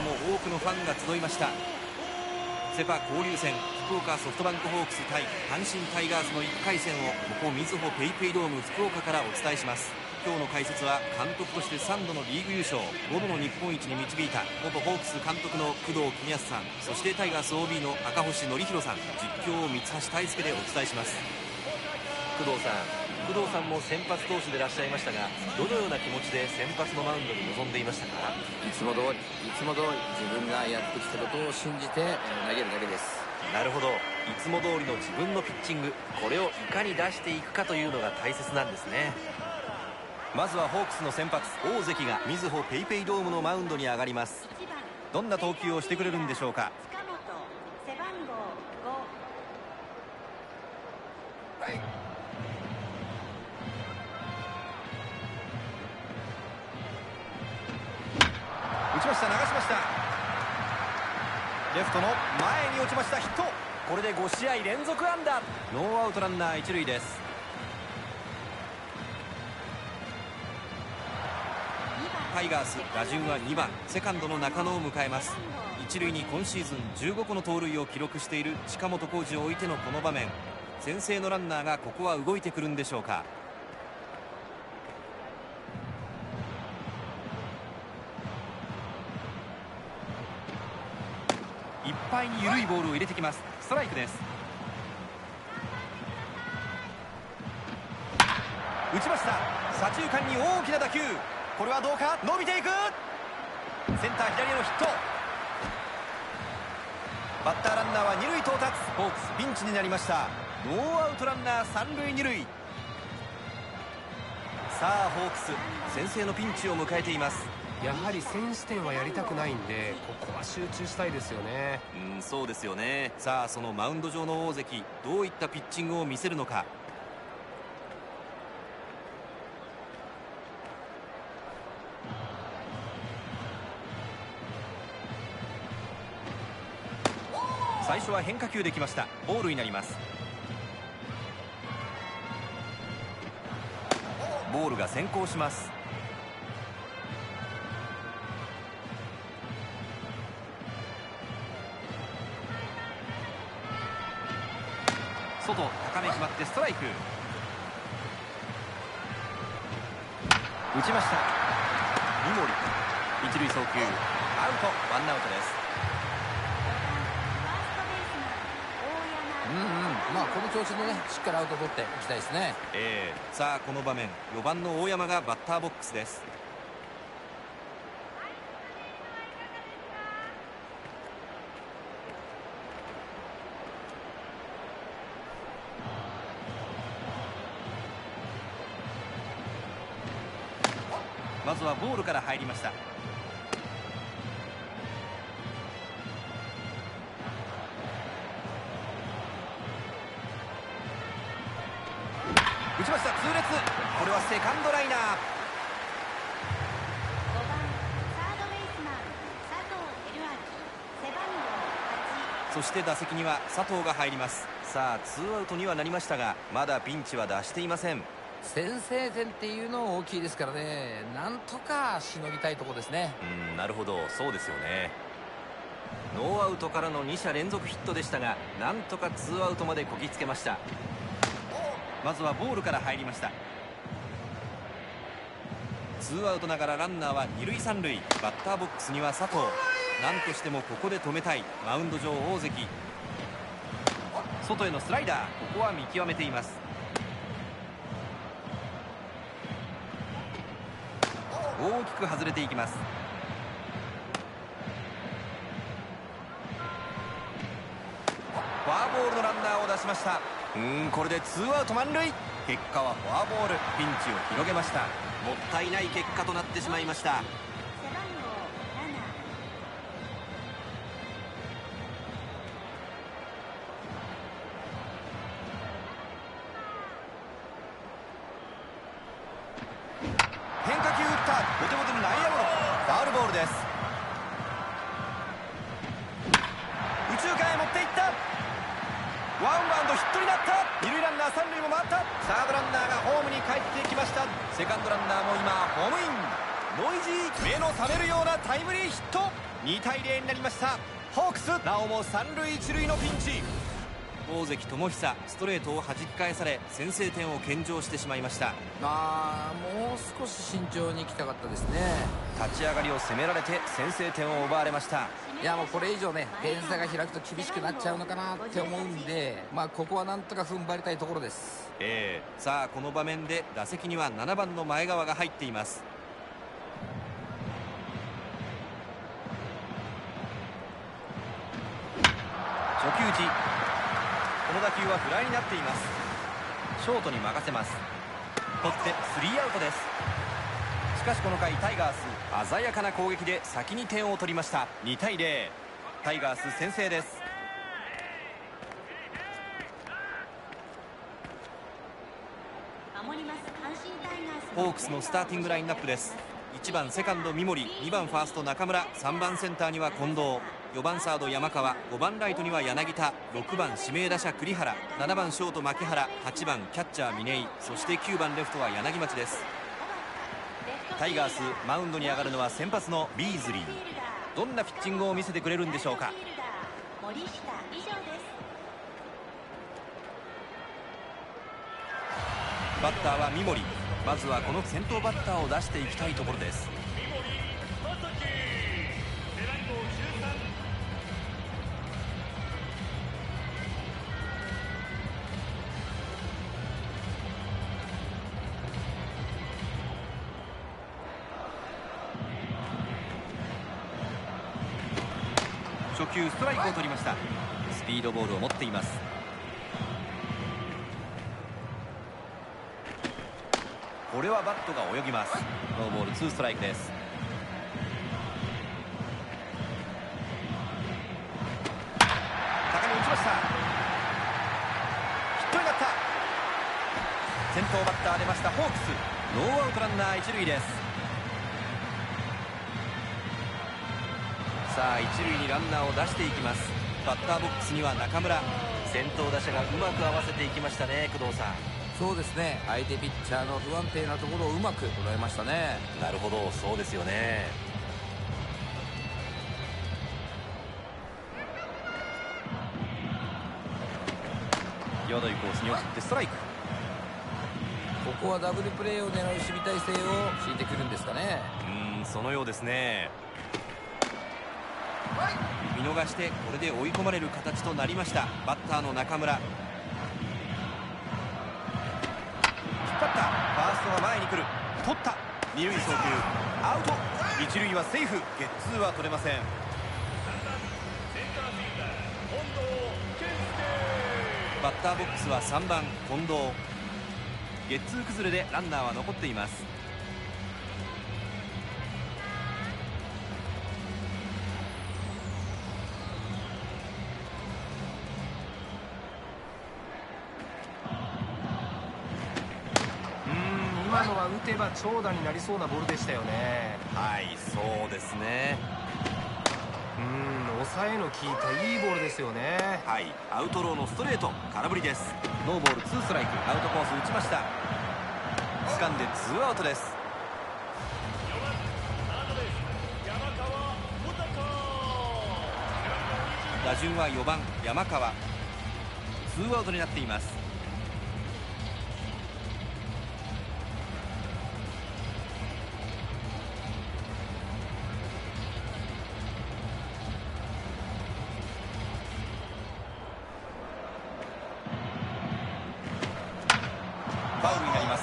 も多くのファンが集いました。セパ交流戦、福岡ソフトバンクホークス対阪神タイガースの1回戦をここみずほペイペイドーム福岡からお伝えします。今日の解説は監督として3度のリーグ優勝、5度の日本一に導いた元ホークス監督の工藤公康さん、そしてタイガース OB の赤星憲広さん、実況を三橋大輔でお伝えします。工藤さんも先発投手でいらっしゃいましたが、どのような気持ちで先発のマウンドに臨んでいましたか？ いつも通り自分がやってきたことを信じて投げるだけです。 なるほど、いつも通りの自分のピッチング、これをいかに出していくかというのが大切なんですね。まずはホークスの先発大関がみずほペイペイドームのマウンドに上がります。どんな投球をしてくれるんでしょうか。打ちました、流しました。レフトの前に落ちました。ヒット。これで5試合連続安打。ノーアウトランナー一塁です。タイガース打順は2番セカンドの中野を迎えます。一塁に今シーズン15個の盗塁を記録している近本光司を置いてのこの場面、先制のランナーがここは動いてくるんでしょうか。いっぱいに緩いボールを入れてきます。ストライクです。打ちました。左中間に大きな打球、これはどうか、伸びていく。センター左へのヒット。バッターランナーは二塁到達。ホークスピンチになりました。ノーアウトランナー三塁二塁。さあホークス先制のピンチを迎えています。 やはり先取点はやりたくないんで、ここは集中したいですよね。 そうですよね。さあそのマウンド上の大関、どういったピッチングを見せるのか。最初は変化球できました。ボールになります。ボールが先行します。外高め決まってストライク。打ちました。三森一塁送球、アウト、ワンアウトです。 この調子でね、しっかりアウト取っていきたいですね。 さあこの場面、4番の大山がバッターボックスです。まずはボールから入りました。打ちました、痛烈。これはセカンドライナー。そして打席には佐藤が入ります。さあツーアウトにはなりましたが、まだピンチは脱していません。 先制点っていうのは大きいですからね、なんとかしのぎたいところですね。 なるほど、そうですよね。ノーアウトからの2者連続ヒットでしたが、なんとかツーアウトまでこぎつけました。まずはボールから入りました。ツーアウトながらランナーは二塁三塁。バッターボックスには佐藤。何としてもここで止めたいマウンド上大関。外へのスライダー、ここは見極めています。大きく外れていきます。フォアボールのランナーを出しました。これでツーアウト満塁。結果はフォアボール。ピンチを広げました。もったいない結果となってしまいました。変化球打った。ボテボテの内野ゴロ。ファウルボールです。右中間へ持っていった。ワンバウンドヒットになった。二塁ランナー三塁も回った。サードランナーがホームに帰ってきました。セカンドランナーも今ホームイン。ノイジー、目の覚めるようなタイムリーヒット。2 2対0になりました。ホークスなおも3塁1塁のピンチ。大関友久ストレートを弾き返され先制点を献上してしまいました。 もう少し慎重に行きたかったですね。 立ち上がりを攻められて先制点を奪われました。 いやもうこれ以上ね点差が開くと厳しくなっちゃうのかなって思うんで、ここはなんとか踏ん張りたいところです。 さあこの場面で打席には7番の前川が入っています。初球打ち、この打球はフライになっています。ショートに任せます。取って3アウトです。しかしこの回タイガース鮮やかな攻撃で先に点を取りました。2対0、タイガース先制です。ホークスのスターティングラインナップです。1番セカンド三森、2番ファースト中村、3番センターには近藤、4番サード山川、5番ライトには柳田、6番指名打者栗原、7番ショート牧原、8番キャッチャー嶺井、そして9番レフトは柳町です。タイガースマウンドに上がるのは先発のビーズリー。どんなピッチングを見せてくれるんでしょうか。バッターは三森。まずはこの先頭バッターを出していきたいところです。初球ストライクを取りました。スピードボールを持っています。これはバットが泳ぎます。ノーボール2ストライクです。高め打ちました。ヒットになった。先頭バッター出ましたホークス。ノーアウトランナー1塁です。さあ1塁にランナーを出していきます。バッターボックスには中村。先頭打者がうまく合わせていきましたね。工藤さん。 そうですね、相手ピッチャーの不安定なところをうまく捉えましたね。 なるほど、そうですよね。際どいコースに送ってストライク。 ここはダブルプレーを狙う守備体制を敷いてくるんですかね。 そのようですね。見逃してこれで追い込まれる形となりました。バッターの中村。ファーストが前に来る。取った。二塁送球アウト。一塁はセーフ。ゲッツーは取れません。バッターボックスは3番近藤。ゲッツー崩れでランナーは残っています。 今のは打てば長打になりそうなボールでしたよね。 はい、そうですね。 抑えの効いたいいボールですよね。 はい、アウトローのストレート空振りです。ノーボール2ストライク。アウトコース打ちました。掴んで2アウトです。打順は4番山川。2アウトになっています。ファウルになります。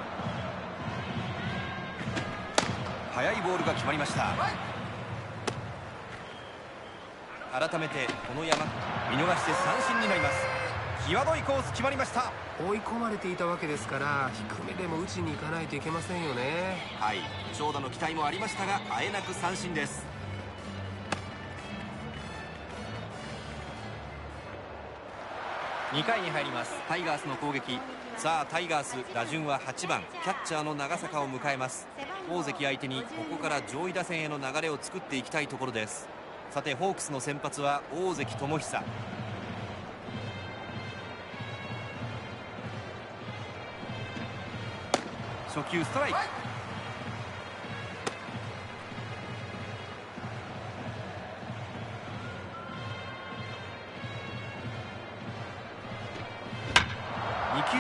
速いボールが決まりました。改めてこの山見逃して三振になります。際どいコース決まりました。 追い込まれていたわけですから低めでも打ちに行かないといけませんよね。 はい、長打の期待もありましたがあえなく三振です。2回に入ります。タイガースの攻撃。さあタイガース打順は8番キャッチャーの長坂を迎えます。大関相手にここから上位打線への流れを作っていきたいところです。さてホークスの先発は大関友久。初球ストライク。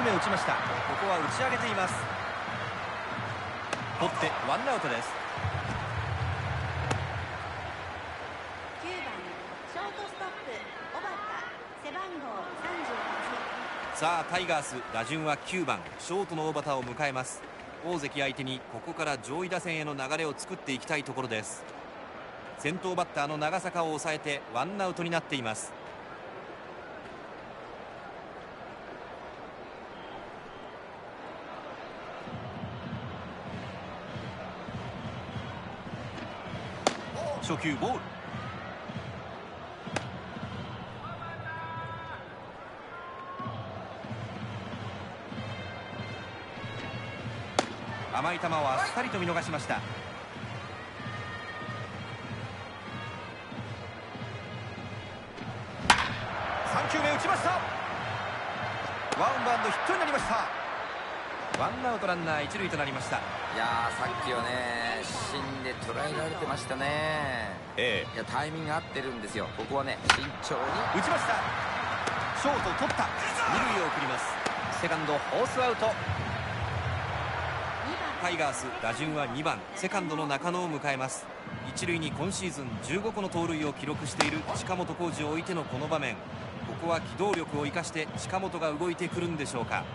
球目打ちました。ここは打ち上げています。取ってワンアウトです。 9番ショートストップ小畑、背番号38。 さあタイガース、打順は9番ショートの小畑を迎えます。大関相手にここから上位打線への流れを作っていきたいところです。先頭バッターの長坂を抑えてワンアウトになっています。初球ボール。甘い球をあっさりと見逃しました。3球目打ちました。ワンバウンドヒットになりました。ワンアウトランナー一塁となりました。 いやー、さっきはね芯で捉えられてましたね。いや、タイミング合ってるんですよ。ここはね慎重に打ちました。ショート取った。二塁を送ります。セカンドフォースアウト。タイガース、打順は2番セカンドの中野を迎えます。一塁に今シーズン15個の盗塁を記録している近本光司を置いてのこの場面、ここは機動力を生かして近本が動いてくるんでしょうか。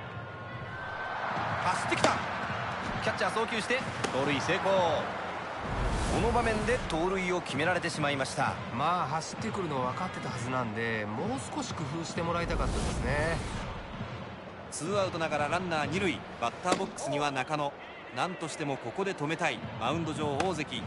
走ってきた。キャッチャー送球して盗塁成功。この場面で盗塁を決められてしまいました。 まあ走ってくるの分かってたはずなんで、もう少し工夫してもらいたかったですね。 ツーアウトながらランナー二塁、バッターボックスには中野。何としてもここで止めたいマウンド上大関。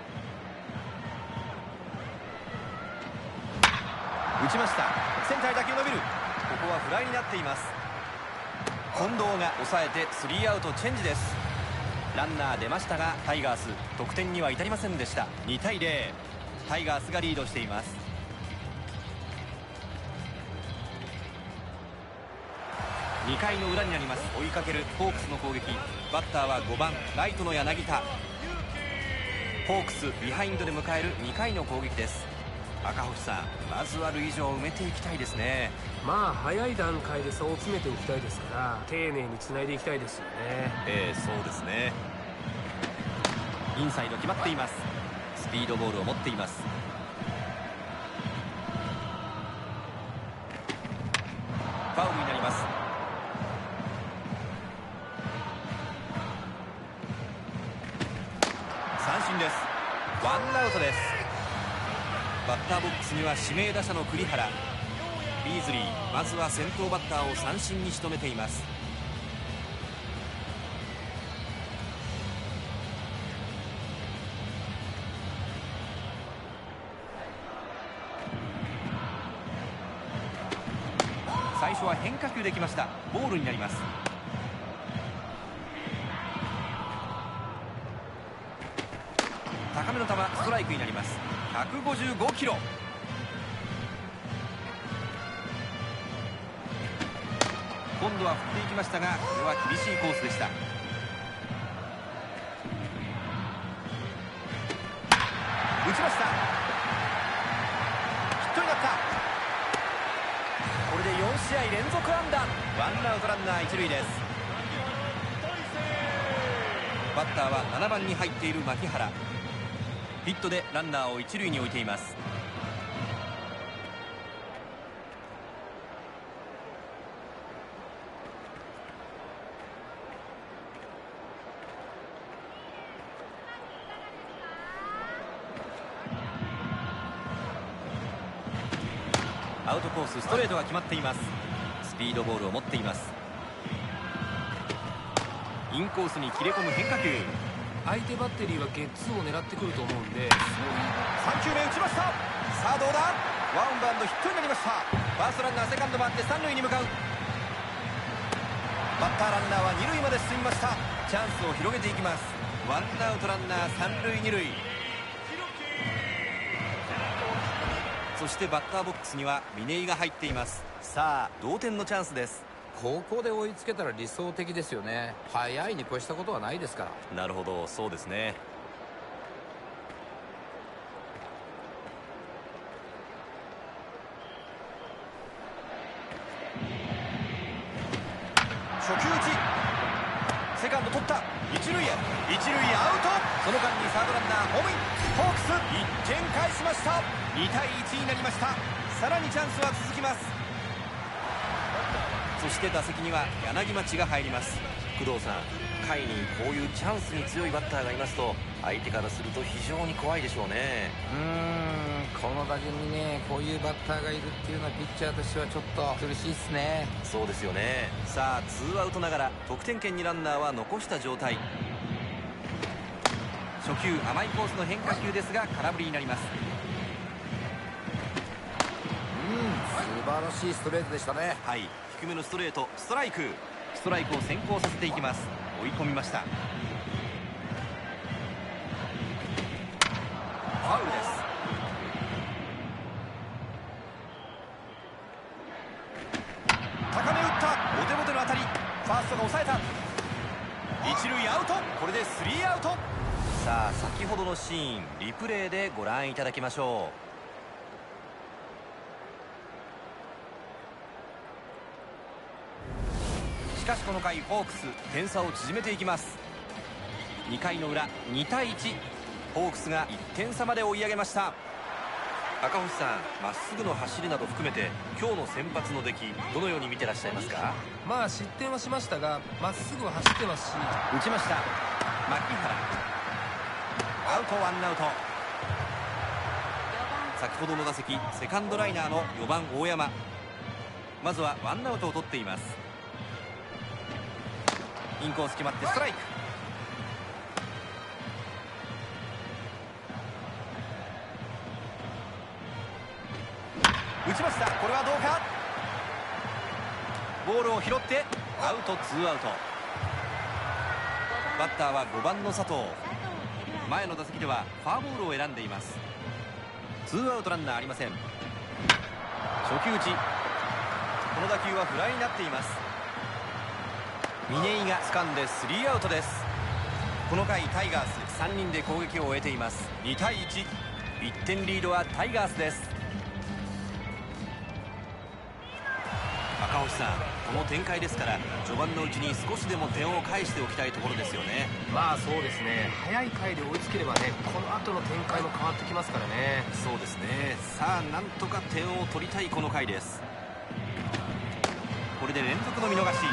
打ちました。センターへ打球伸びる。ここはフライになっています。近藤が抑えてスリーアウトチェンジです。ランナー出ましたがタイガース得点には至りませんでした。2対0、タイガースがリードしています。2回の裏になります。追いかけるホークスの攻撃。バッターは5番ライトの柳田。ホークスビハインドで迎える2回の攻撃です。赤星さん、まずは塁上を埋めていきたいですね。 まあ早い段階で差を詰めておきたいですから、丁寧につないでいきたいですよね。 そうですね。インサイド決まっています。スピードボールを持っています。ファウルになります。三振です。ワンアウトです。バッターボックスには指名打者の栗原。ビーズリー、まずは先頭バッターを三振に仕留めています。最初は変化球できました。ボールになります。高めの球、ストライクになります。155キロ。今度は振っていきましたが、これは厳しいコースでした。打ちました。ヒットになった。これで4試合連続安打。ワンアウトランナー一塁です。バッターは7番に入っている牧原。ヒットでランナーを一塁に置いています。アウトコース、ストレートが決まっています。スピードボールを持っています。インコースに切れ込む変化球。 相手バッテリーはゲッツーを狙ってくると思うんで、 3球目打ちました。さあどうだ。ワンバウンドヒットになりました。ファーストランナーセカンド回って三塁に向かう。バッターランナーは二塁まで進みました。チャンスを広げていきます。ワンアウトランナー三塁二塁。そしてバッターボックスには嶺井が入っています。さあ同点のチャンスです。 ここで追いつけたら理想的ですよね。早いに越したことはないですから。 なるほど、そうですね。 球打ち、セカンド取った、一塁へ、一塁アウト。その間にサードランナーホームイン。ホークス1点返しました。2対1になりました。さらにチャンスは続きます。そして打席には柳町が入ります。 工藤さん、下位にこういうチャンスに強いバッターがいますと相手からすると非常に怖いでしょうね。 この打順にね、こういうバッターがいるっていうのはピッチャーとしてはちょっと苦しいですね。 そうですよね。 さあツーアウトながら得点圏にランナーは残した状態。初球甘いコースの変化球ですが空振りになります。 素晴らしいストレートでしたね。 はい、低めのストレート、ストライクを先行させていきます。追い込みました。ファウルです。高め打った、ボテボテの当たり、ファーストが抑えた。一塁アウト。これでスリーアウト。さあ先ほどのシーンリプレイでご覧いただきましょう。しかしこの回ホークス点差を縮めていきます。2回の裏2対1、ホークスが1点差まで追い上げました。赤星さん、まっすぐの走りなど含めて今日の先発の出来どのように見てらっしゃいますか？ まあ失点はしましたがまっすぐは走ってますし。 打ちました。牧原アウト、ワンアウト。先ほどの打席セカンドライナーの4番大山、まずはワンアウトを取っています。インコース決まってストライク。打ちました。これはどうか。ボールを拾ってアウト、ツーアウト。バッターは5番の佐藤。前の打席ではフォアボールを選んでいます。ツーアウトランナーありません。初球打ち、この打球はフライになっています。嶺井が掴んでスリーアウトです。この回タイガース3人で攻撃を終えています。2対1、1点リードはタイガースです。赤星さん、この展開ですから序盤のうちに少しでも点を返しておきたいところですよね。 まあそうですね、早い回で追いつければね、この後の展開も変わってきますからね。 そうですね。さあなんとか点を取りたいこの回です。これで連続の見逃し。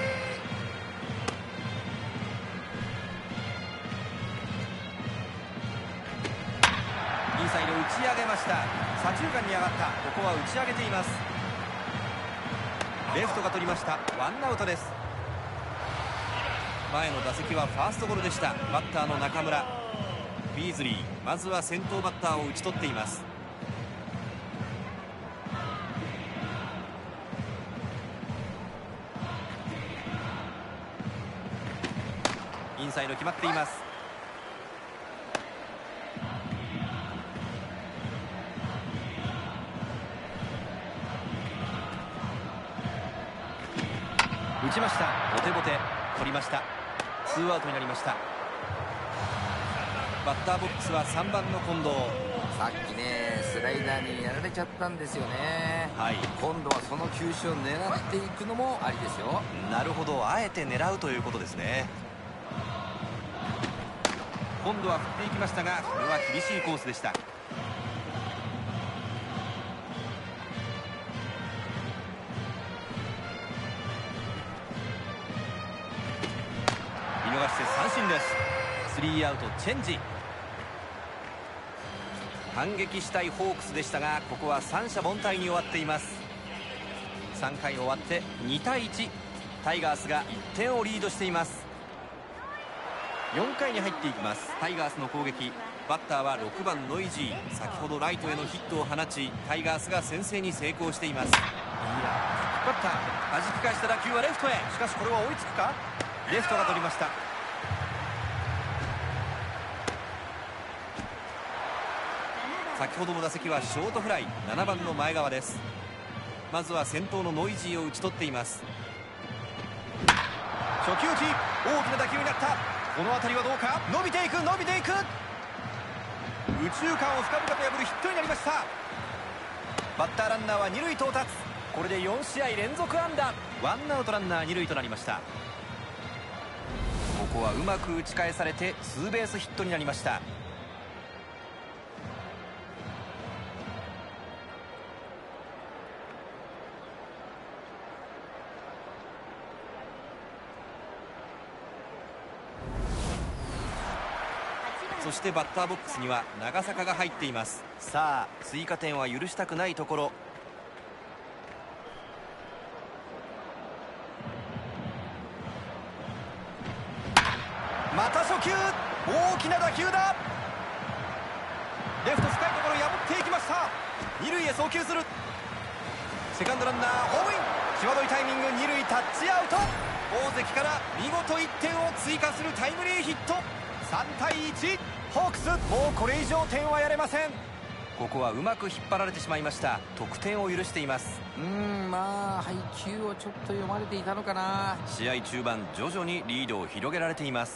インサイド打ち上げました。左中間に上がった。ここは打ち上げています。レフトが取りました。ワンアウトです。前の打席はファーストゴロでした。バッターの中村ビーズリー、まずは先頭バッターを打ち取っています。インサイド決まっています。打ちました。ボテボテ取りました。ツーアウトになりました。バッターボックスは3番の近藤。 さっきねスライダーにやられちゃったんですよね。 はい、 今度はその球種を狙っていくのもありですよ。 なるほど、あえて狙うということですね。今度は振っていきましたがこれは厳しいコースでした。見逃して三振です。スリーアウトチェンジ。反撃したいホークスでしたがここは三者凡退に終わっています。3回終わって2対1、タイガースが1点をリードしています。4回に入っていきます。タイガースの攻撃、バッターは6番ノイジー。先ほどライトへのヒットを放ちタイガースが先制に成功しています。いや、バッター弾き返した打球はレフトへ。しかしこれは追いつくか。レフトが取りました。先ほどの打席はショートフライ。7番の前川です。まずは先頭のノイジーを打ち取っています。初球打ち、大きな打球になった。この当たりはどうか。伸びていく、伸びていく。右中間を深々と破るヒットになりました。バッターランナーは二塁到達。これで4試合連続安打。ワンアウトランナー二塁となりました。 こはうまく打ち返されてツーベースヒットになりました。そしてバッターボックスには長坂が入っています。さあ追加点は許したくないところ。また初球、大きな打球だ。レフト深いところ破っていきました。二塁へ送球する。セカンドランナーホームイン。際どいタイミング、二塁タッチアウト。大関から見事1点を追加するタイムリーヒット。3対1、ホークスもうこれ以上点はやれません。ここはうまく引っ張られてしまいました。得点を許しています。 まあ配球をちょっと読まれていたのかな。 試合中盤徐々にリードを広げられています。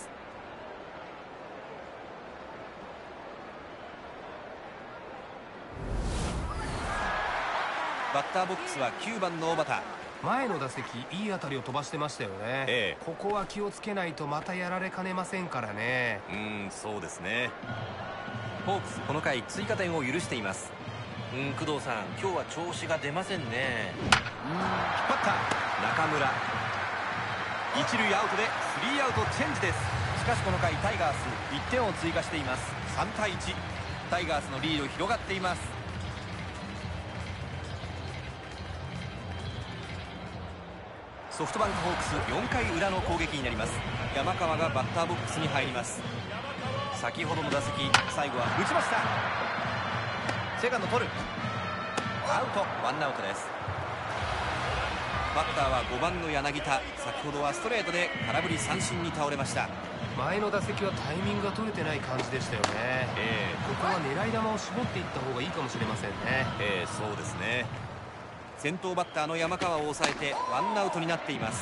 バッターボックスは9番の小畑。 前の打席いい当たりを飛ばしてましたよね、ここは気をつけないとまたやられかねませんからね。 そうですね。ホークスこの回追加点を許しています。 工藤さん、今日は調子が出ませんね。 引っ張った中村、一塁アウトでスリーアウトチェンジです。しかしこの回タイガース1点を追加しています。3対1、タイガースのリード広がっています。ソフトバンクホークス4回裏の攻撃になります。山川がバッターボックスに入ります。先ほどの打席、最後は打ちました。セカンド取る、アウト、ワンアウトです。バッターは5番の柳田。先ほどはストレートで空振り三振に倒れました。 前の打席はタイミングが取れてない感じでしたよね、ここは狙い球を絞っていった方がいいかもしれませんね。 そうですね。先頭バッターの山川を抑えてワンアウトになっています。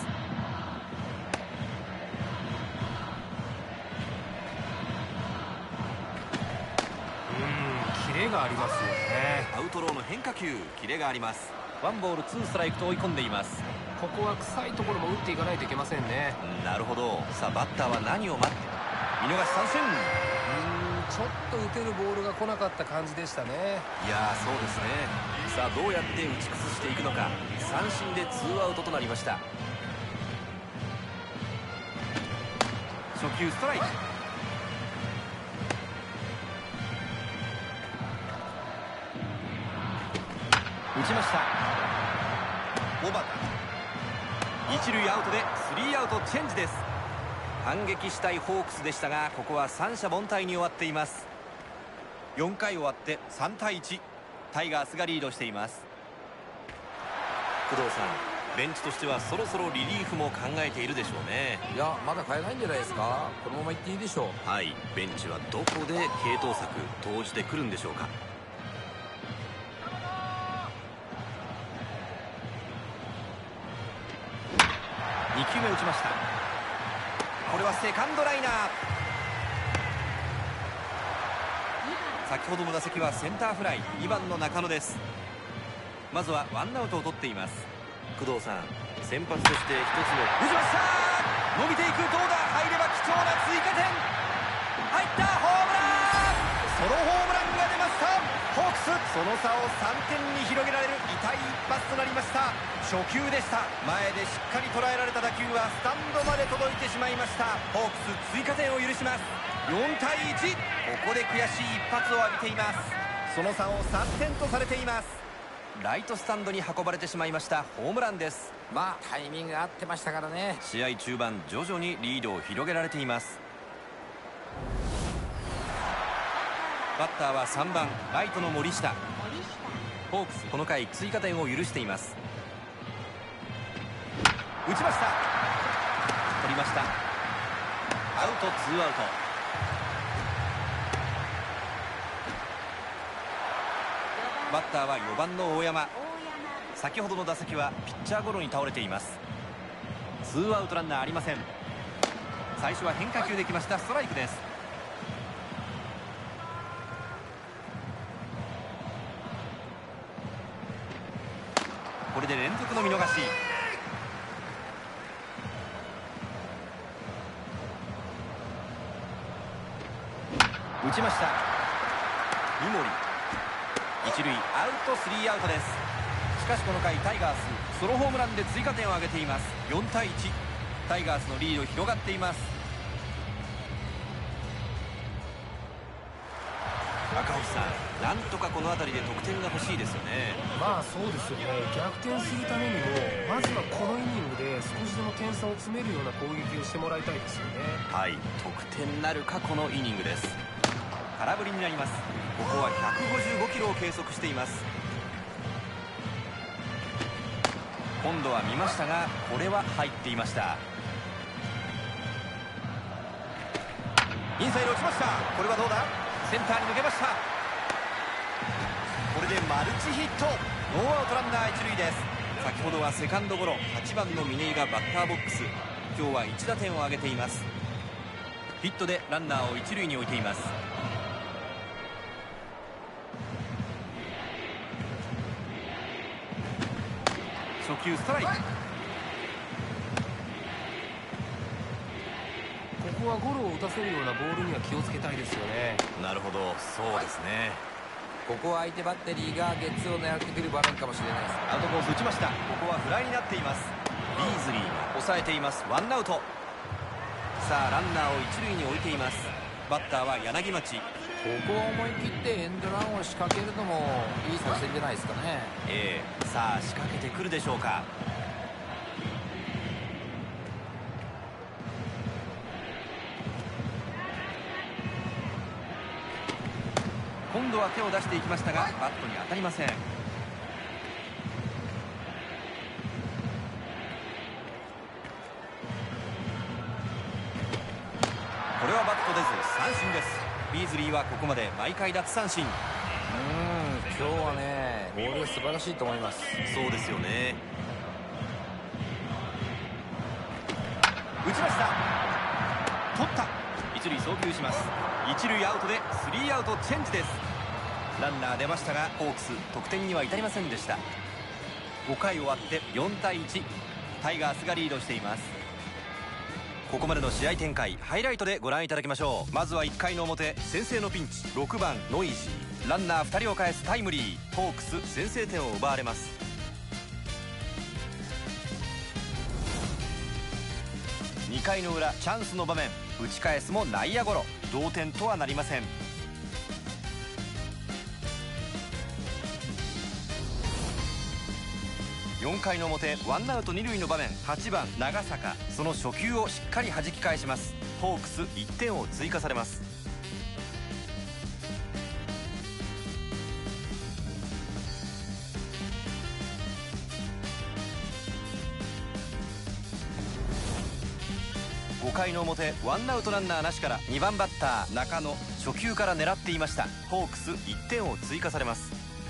キレがありますよね。 アウトローの変化球、キレがあります。ワンボールツーストライクと追い込んでいます。 ここは臭いところも打っていかないといけませんね。 なるほど。さあバッターは何を待って。見逃し三振。 ちょっと打てるボールが来なかった感じでしたね。 いやー、そうですね。さあどうやって打ち崩していくのか。三振でツーアウトとなりました。初球ストライク。打ちました。小畑、一塁アウトでスリーアウトチェンジです。反撃したいホークスでしたが、ここは三者凡退に終わっています。4回終わって3対1、タイガースがリードしています。工藤さん、ベンチとしてはそろそろリリーフも考えているでしょうね。 いや、まだ変えないんじゃないですか。このままいっていいでしょう。 はい、ベンチはどこで継投策投じてくるんでしょうか。2球目打ちました。これはセカンドライナー。先ほどの打席はセンターフライ。2番の中野です。まずはワンアウトを取っています。 工藤さん、先発として一つの打ちました。伸びていく、どうだ、入れば貴重な追加点。入った、ホームラン。ソロホームランが出ました。ホークスその差を3点に広げられる痛い一発となりました。初球でした。前でしっかり捉えられた打球はスタンドまで届いてしまいました。ホークス追加点を許します。4対1、ここで悔しい一発を浴びています。その差を3点とされています。ライトスタンドに運ばれてしまいました。ホームランです。 まあタイミングが合ってましたからね。 試合中盤徐々にリードを広げられています。バッターは3番ライトの森下。ホークスこの回追加点を許しています。打ちました。取りました。アウト、ツーアウト。バッターは4番の大山。先ほどの打席はピッチャーゴロに倒れています。ツーアウトランナーありません。最初は変化球できました。ストライクです。これで連続の見逃し。 ちました。三森、一塁アウト、3アウトです。しかしこの回タイガースソロホームランで追加点を挙げています。4対1、タイガースのリード広がっています。赤星さん、なんとかこの辺りで得点が欲しいですよね。 まあそうですよね。逆転するためにもまずはこのイニングで少しでも点差を詰めるような攻撃をしてもらいたいですよね。 はい、得点なるかこのイニングです。空振りになります。ここは155キロを計測しています。今度は見ましたがこれは入っていました。インサイド落ちました。これはどうだ。センターに抜けました。これでマルチヒット。ノーアウトランナー一塁です。先ほどはセカンドゴロ、8番の嶺井がバッターボックス。今日は1打点を挙げています。ヒットでランナーを一塁に置いています。初球ストライク。 ここはゴロを打たせるようなボールには気をつけたいですよね。 なるほど、そうですね。 ここは相手バッテリーがゲッツーを狙ってくる場面かもしれないです。 アウトコース打ちました。ここはフライになっています。ビーズリーが抑えています。ワンアウト。さあランナーを一塁に置いています。バッターは柳町。 ここは思い切ってエンドランを仕掛けるのもいい作戦じゃないですかね。 さあ仕掛けてくるでしょうか。今度は手を出していきましたがバットに当たりません。これはバット出ず三振です。ビーズリーはここまで毎回奪三振。 今日はねボールが素晴らしいと思います。 そうですよね。打ちました。取った。一塁送球します。一塁アウトで3アウトチェンジです。ランナー出ましたがホークス得点には至りませんでした。5回終わって4対1、タイガースがリードしています。ここまでの試合展開ハイライトでご覧いただきましょう。まずは1回の表、先制のピンチ、6番ノイジー。ランナー2人を返すタイムリー。ホークス先制点を奪われます。2回の裏チャンスの場面、打ち返すも内野ゴロ。同点とはなりません。4回の表ワンアウト2塁の場面、8番長坂。その初球をしっかり弾き返します。ホークス1点を追加されます。5回の表ワンアウトランナーなしから2番バッター中野。初球から狙っていました。ホークス1点を追加されます。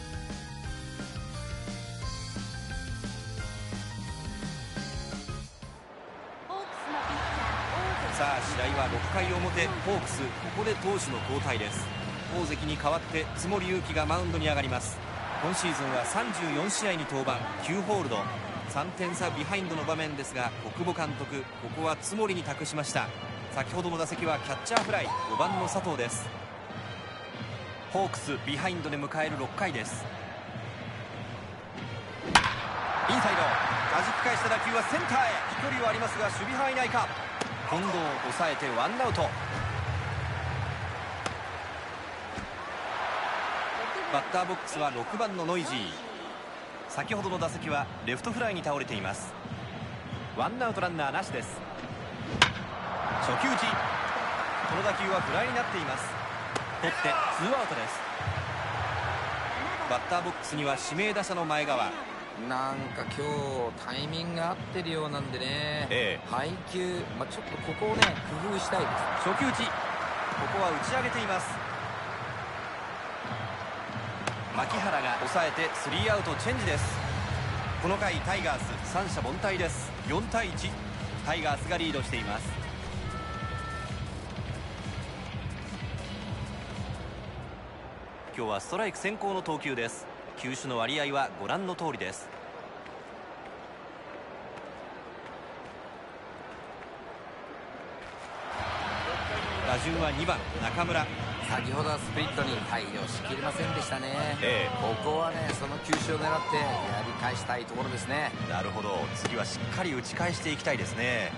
さあ試合は6回表、ホークスここで投手の交代です。大関に代わって津森宥紀がマウンドに上がります。今シーズンは34試合に登板、9ホールド。3点差ビハインドの場面ですが小久保監督ここは津森に託しました。先ほどの打席はキャッチャーフライ。5番の佐藤です。ホークスビハインドで迎える6回です。インサイド弾き返した打球はセンターへ。飛距離はありますが守備範囲内か。近藤を抑えてワンアウト。バッターボックスは6番のノイジー。先ほどの打席はレフトフライに倒れています。ワンアウトランナーなしです。初球打ち。この打球はフライになっています。取って2アウトです。バッターボックスには指名打者の前川。 なんか今日タイミングが合ってるようなんでね、配球、ちょっとここをね工夫したいです。 初球打ち。ここは打ち上げています。牧原が抑えて3アウトチェンジです。この回タイガース三者凡退です。4対1、タイガースがリードしています。今日はストライク先行の投球です。球種の割合はご覧の通りです。打順は2番中村。 先ほどはスプリットに対応しきれませんでしたね。ここはね、その球種を狙ってやり返したいところですね。 なるほど、次はしっかり打ち返していきたいですね。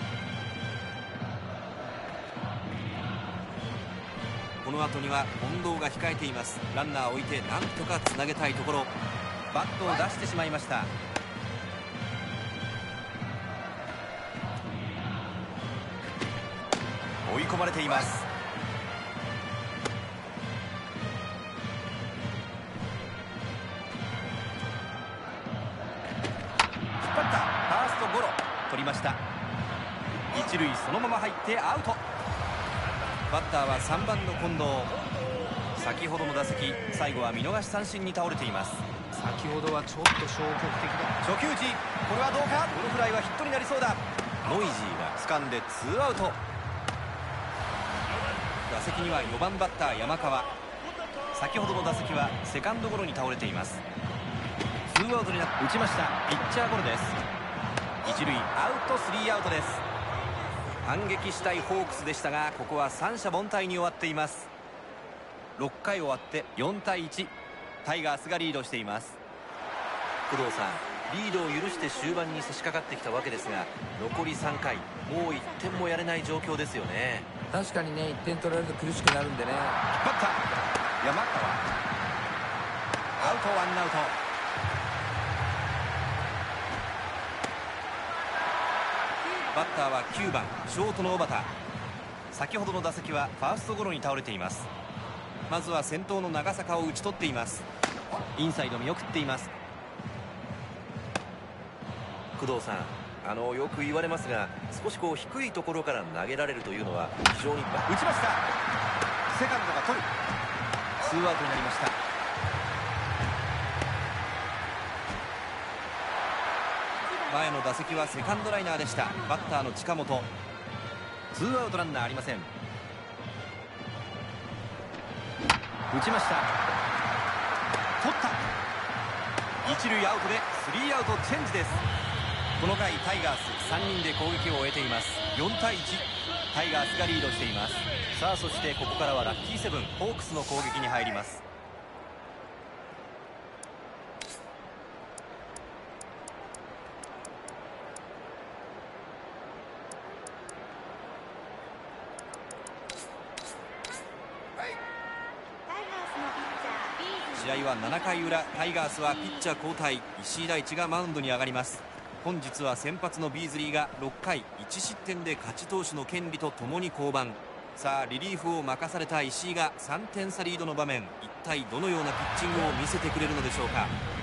この後には近藤が控えています。ランナーを置いてなんとかつなげたいところ。バットを出してしまいました。 追い込まれています。 引っ張った。ファーストゴロ取りました。一塁そのまま入ってアウト。バッターは3番の近藤。先ほどの打席、最後は見逃し三振に倒れています。 先ほどはちょっと消極的だ。 初球時、これはどうか。このフライはヒットになりそうだ。ノイジーが掴んで2アウト。打席には4番バッター山川。先ほどの打席はセカンドゴロに倒れています。2アウトになって打ちました。ピッチャーゴロです。一塁アウト、3アウトです。反撃したいホークスでしたが、ここは三者凡退に終わっています。6回終わって4対1、タイガースがリードしています。 工藤さん、リードを許して終盤に差し掛かってきたわけですが、残り3回、もう1点もやれない状況ですよね。 確かにね、1点取られると苦しくなるんでね。 引っ張った山川、アウト、ワンアウト。バッターは9番ショートの小畑。先ほどの打席はファーストゴロに倒れています。まずは先頭の長坂を打ち取っています。インサイド見送っています。 工藤さん、よく言われますが、少し低いところから投げられるというのは非常に。 打ちました。セカンドが取る。2アウトになりました。前の打席はセカンドライナーでした。バッターの近本。2アウトランナーありません。打ちました。取った。一塁アウトで3アウトチェンジです。この回タイガース3人で攻撃を終えています。4対1、タイガースがリードしています。さあ、そしてここからはラッキーセブンホークスの攻撃に入ります。試合は7回裏、タイガースはピッチャー交代。石井大地がマウンドに上がります。本日は先発のビーズリーが6回1失点で勝ち投手の権利とともに降板。さあ、リリーフを任された石井が3点差リードの場面、一体どのようなピッチングを見せてくれるのでしょうか。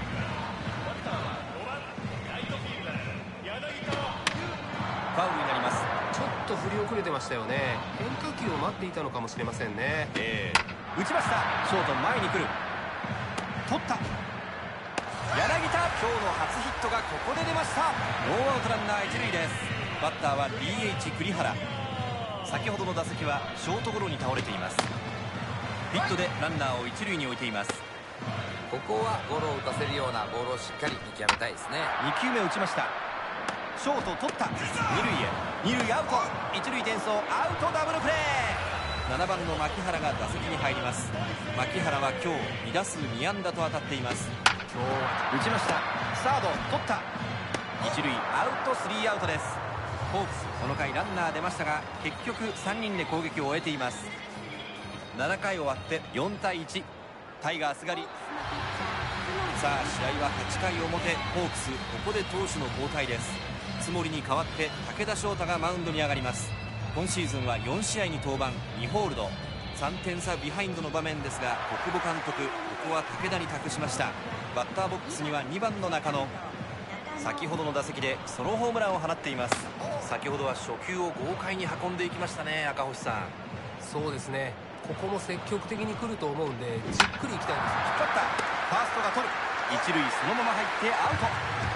ファウルになります。 ちょっと振り遅れてましたよね。変化球を待っていたのかもしれませんね。 打ちました。ショート前に来る。取った。柳田、今日の初ヒットがここで出ました。ノーアウトランナー一塁です。バッターは DH 栗原。先ほどの打席はショートゴロに倒れています。ヒットでランナーを一塁に置いています。 ここはゴロを打たせるようなボールをしっかり見極めたいですね。 2球目打ちました。ショート取った。二塁へ、二塁アウト、一塁転送、アウト、ダブルプレー。7番の牧原が打席に入ります。牧原は今日2打数2安打と当たっています。今日は打ちました。サード取った。一塁アウト、3アウトです。ホークスこの回ランナー出ましたが、結局3人で攻撃を終えています。7回終わって4対1、タイガースがリ。さあ、試合は8回表、ホークスここで投手の交代です。津森に代わって武田翔太がマウンドに上がります。今シーズンは4試合に登板、2ホールド。3点差ビハインドの場面ですが、小久保監督、ここは武田に託しました。バッターボックスには2番の中野。先ほどの打席でソロホームランを放っています。 先ほどは初球を豪快に運んでいきましたね、赤星さん。 そうですね、ここも積極的に来ると思うんで、じっくりいきたいです。 引っ張った。ファーストが取る。一塁そのまま入ってアウト。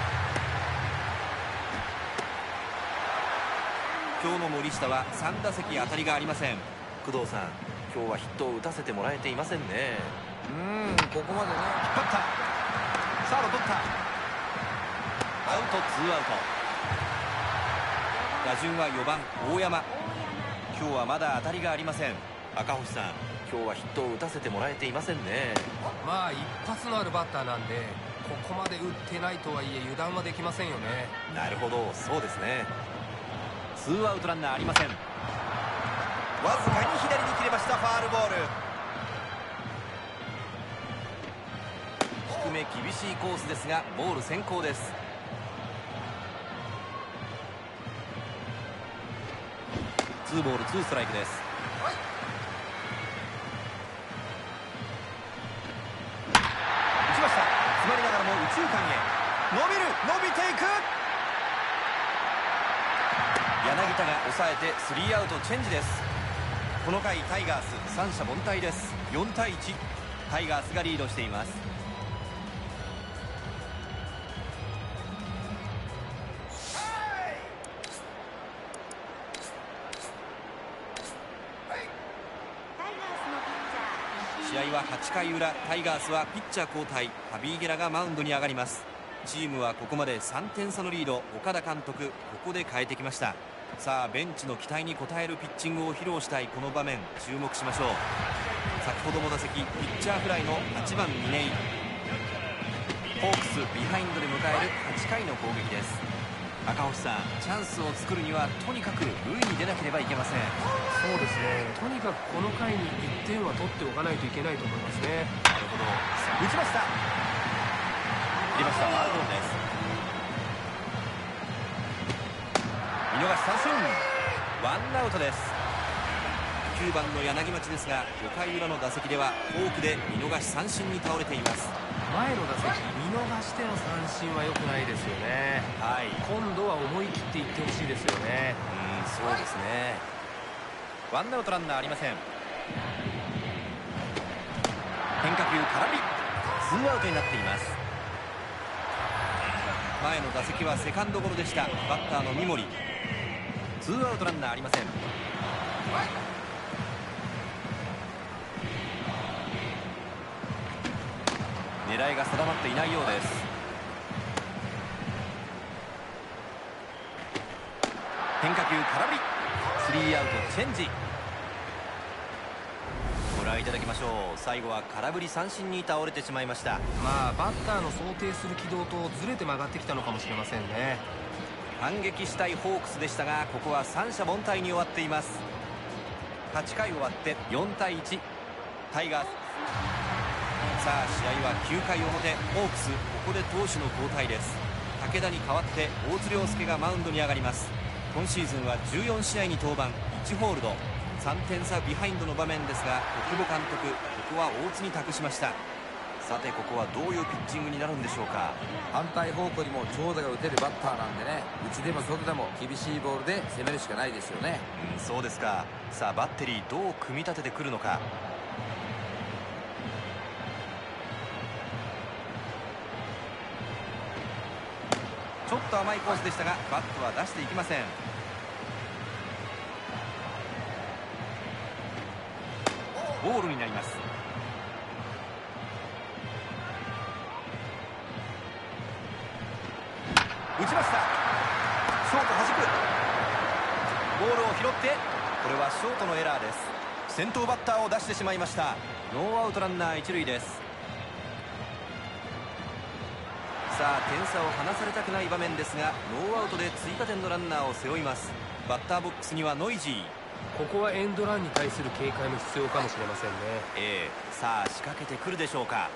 今日の森下は3打席当たりがありません。 工藤さん、今日はヒットを打たせてもらえていませんね。 ここまでね。 引っ張った。サード取った。アウト、2アウト。打順は4番大山。今日はまだ当たりがありません。 赤星さん、 今日はヒットを打たせてもらえていませんね。 まあ一発のあるバッターなんで、ここまで打ってないとはいえ油断はできませんよね。 なるほど、そうですね。ツーアウトランナーありません。わずかに左に切れました。ファールボール。低め厳しいコースですがボール先行です。ツーボールツーストライクです。打ちました。詰まりながらも右中間へ伸びていく。柳田が抑えてスリーアウトチェンジです。この回タイガース三者凡退です。4対1、タイガースがリードしています。試合は8回裏、タイガースはピッチャー交代、ハビーゲラがマウンドに上がります。チームはここまで3点差のリード。岡田監督、ここで変えてきました。さあベンチの期待に応えるピッチングを披露したいこの場面、注目しましょう。先ほどの打席、ピッチャーフライの8番嶺井。ホークスビハインドで迎える8回の攻撃です。赤星さん、チャンスを作るにはとにかく塁に出なければいけません。 そうですね、とにかくこの回に1点は取っておかないといけないと思いますね。 なるほど。打ちました。入れました。ファウルボールです。見逃し三振。ワンアウトです。9番の柳町ですが5回裏の打席ではフォークで見逃し三振に倒れています。 前の打席見逃しての三振は良くないですよね。 はい、 今度は思い切っていってほしいですよね。 そうですね。ワンアウトランナーありません。変化球空振り、ツーアウトになっています。前の打席はセカンドゴロでした。バッターの三森。ツーアウトランナーありません。狙いが定まっていないようです。変化球空振り、スリーアウトチェンジ。ご覧いただきましょう。最後は空振り三振に倒れてしまいました。 まあバッターの想定する軌道とずれて曲がってきたのかもしれませんね。 反撃したいホークスでしたがここは三者凡退に終わっています。8回終わって4対1、タイガース。さあ試合は9回表、ホークスここで投手の交代です。武田に代わって大津亮介がマウンドに上がります。今シーズンは14試合に登板、1ホールド。3点差ビハインドの場面ですが小久保監督、ここは大津に託しました。さてここはどういうピッチングになるんでしょうか。 反対方向にも長打が打てるバッターなんでね、内でも外でも厳しいボールで攻めるしかないですよね。 そうですか。さあバッテリーどう組み立ててくるのか。ちょっと甘いコースでしたがバットは出していきません。ボールになります。打ちました。ショート弾く。ボールを拾ってこれはショートのエラーです。先頭バッターを出してしまいました。ノーアウトランナー一塁です。さあ点差を離されたくない場面ですがノーアウトで追加点のランナーを背負います。バッターボックスにはノイジー。 ここはエンドランに対する警戒も必要かもしれませんね。 さあ仕掛けてくるでしょうか。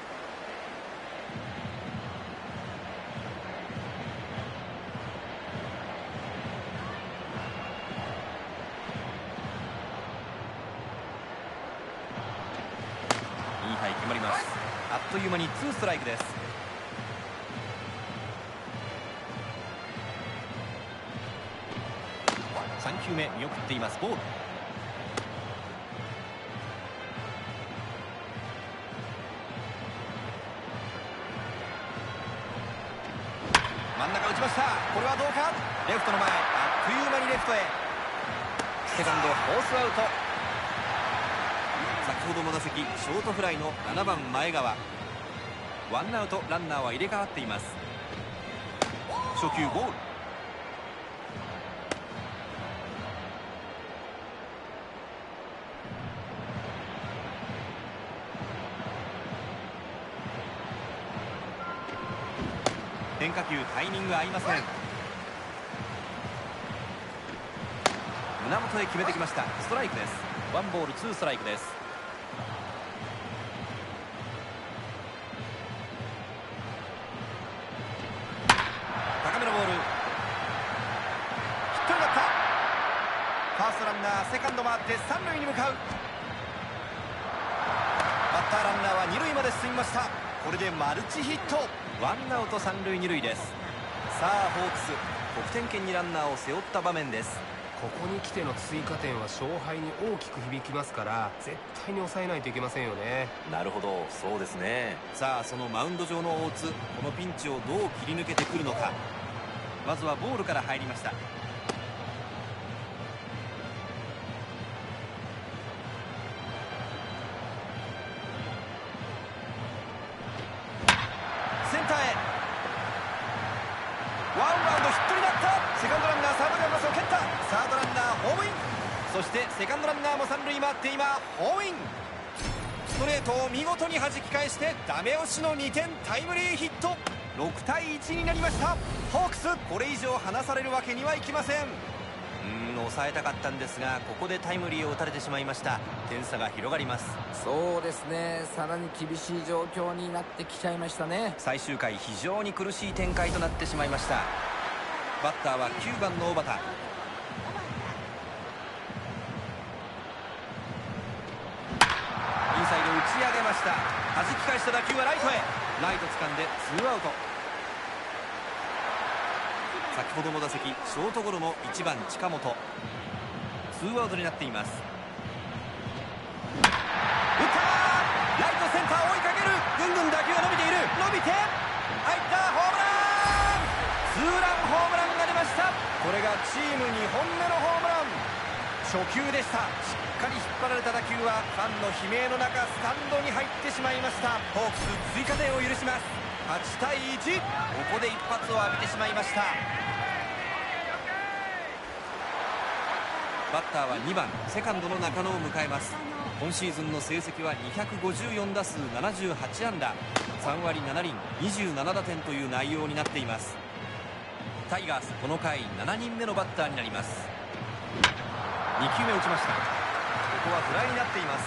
インハイ決まります。あっという間に2ストライクです。3球目見送っています。ボール。真ん中打ちました。これはどうか。レフトの前、あっという間にレフトへ。セカンドフォースアウト。先ほどの打席ショートフライの7番前川。ワンアウトランナーは入れ替わっています。初球ボール。 変化球タイミング合いません。胸元へ決めてきました。ストライクです。ワンボールツーストライクです。高めのボール、ヒットになった。ファーストランナーセカンド回って三塁に向かう。バッターランナーは二塁まで進みました。これでマルチヒット。ワンアウト三塁二塁です。さあホークス、得点圏にランナーを背負った場面です。 ここに来ての追加点は勝敗に大きく響きますから、絶対に抑えないといけませんよね。 なるほど、そうですね。 さあそのマウンド上の大津、このピンチをどう切り抜けてくるのか。まずはボールから入りました。センターへ、ワンバウンドヒットになった。セカンドランナーサードキャンバスを蹴った。サードランナーホームイン。そしてセカンドランナーも三塁回って今ホームイン。ストレートを見事に弾き返してダメ押しの2点タイムリーヒット。6対1になりました。ホークス、これ以上離されるわけにはいきません。抑えたかったんですが、ここでタイムリーを打たれてしまいました。点差が広がります。 そうですね、さらに厳しい状況になってきちゃいましたね。 最終回非常に苦しい展開となってしまいました。バッターは9番の小畑。インサイド打ち上げました。弾き返した打球はライトへ。ライト掴んでツーアウト。先ほどの打席ショートゴロの1番近本。ツーアウトになっています。打ったー、ライトセンター追いかける。ぐんぐん打球が伸びている。伸びて入った。ホームラン、ツーランホームランが出ました。これがチーム2本目のホームラン。初球でした。しっかり引っ張られた打球はファンの悲鳴の中スタンドに入ってしまいました。ホークス追加点を許します。8対1。ここで一発を浴びてしまいました。バッターは2番セカンドの中野を迎えます。今シーズンの成績は254打数78安打、3割7厘27打点という内容になっています。タイガース、この回7人目のバッターになります。2球目打ちました。ここはフライになっています。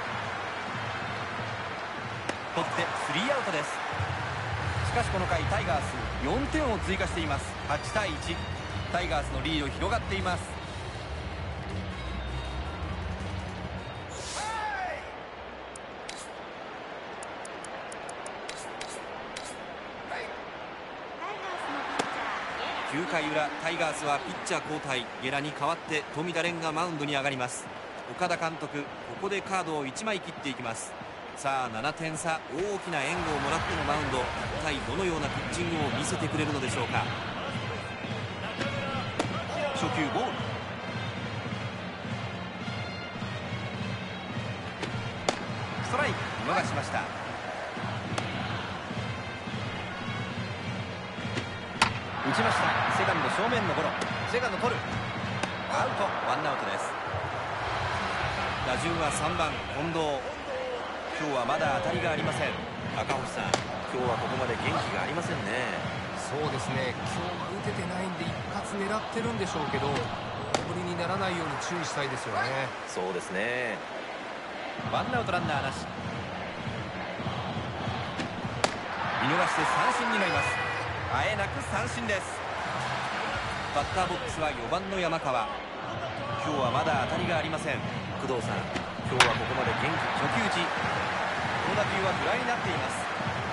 取ってスリーアウトです。しかしこの回タイガース4点を追加しています。8対1。タイガースのリード広がっています。9回裏、タイガースはピッチャー交代。ゲラに代わって富田蓮がマウンドに上がります。岡田監督、ここでカードを1枚切っていきます。さあ7点差、大きな援護をもらってのマウンド。一体どのようなピッチングを見せてくれるのでしょうか。初球ボール、ストライク見逃しました。打ちました。セカンド正面のゴロ。セカンド取る。アウト。ワンアウトです。打順は3番近藤。今日はまだ当たりがありません。赤星さん、今日はここまで元気がありませんね。 そうですね、今日は打ててないんで一発狙ってるんでしょうけど、大振りにならないように注意したいですよね。 そうですね。 ワンアウトランナーなし。見逃して三振になります。あえなく三振です。バッターボックスは4番の山川。今日はまだ当たりがありません。 工藤さん、今日はここまで元気。 初球打ち。この打球はフライになっています。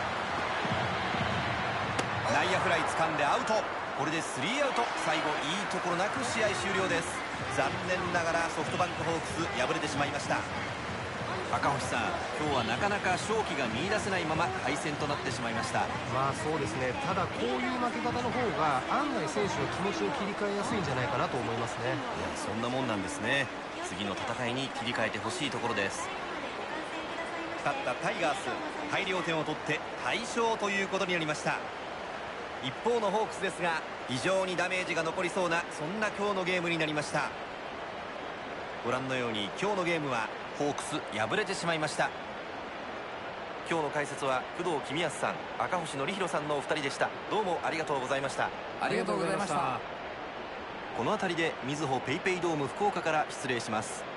内野フライ掴んでアウト。これでスリーアウト。最後いいところなく試合終了です。残念ながらソフトバンクホークス敗れてしまいました。赤星さん、今日はなかなか勝機が見出せないまま敗戦となってしまいました。 まあそうですね、ただこういう負け方の方が案外選手の気持ちを切り替えやすいんじゃないかなと思いますね。 いや、そんなもんなんですね。次の戦いに切り替えてほしいところです。勝ったタイガース、大量点を取って大勝ということになりました。一方のホークスですが、非常にダメージが残りそうな、そんな今日のゲームになりました。ご覧のように今日のゲームはホークス敗れてしまいました。 今日の解説は工藤公康さん、赤星憲広さんのお二人でした。どうもありがとうございました。 ありがとうございました。 この辺りでみずほペイペイドーム福岡から失礼します。